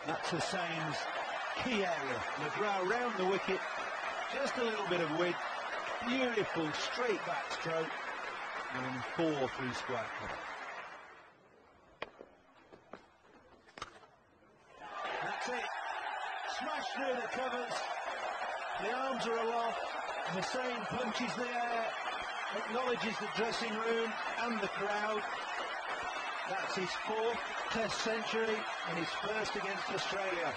That's Hussein's key area. Madras round the wicket, just a little bit of width, beautiful straight backstroke, and 4 through square. That's it. Smash through the covers. The arms are aloft. Hussain punches the air, acknowledges the dressing room and the crowd. That's his 4th Test century and his first against Australia.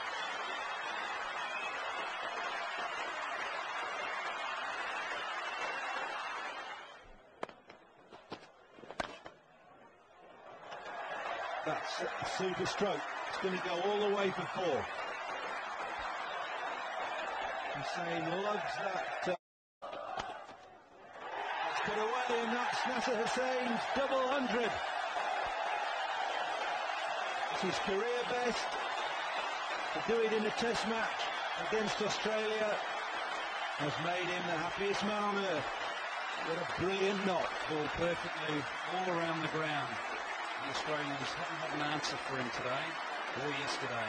That's a super stroke. It's going to go all the way for 4. Hussain loves that. Let's cut away, and that's Nasser Hussain's double 100. It's his career best. To do it in a Test match against Australia has made him the happiest man on earth. What a brilliant knock, ball perfectly all around the ground. The Australians haven't had an answer for him today or yesterday.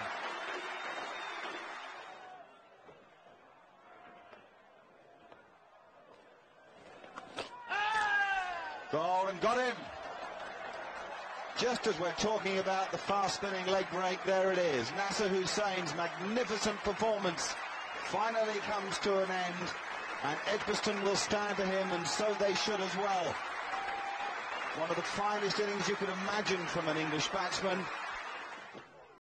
Goal, and got him. Just as we're talking about the fast-spinning leg break, there it is. Nasir Hussain's magnificent performance finally comes to an end, and Edgbaston will stand to him, and so they should as well. One of the finest innings you could imagine from an English batsman.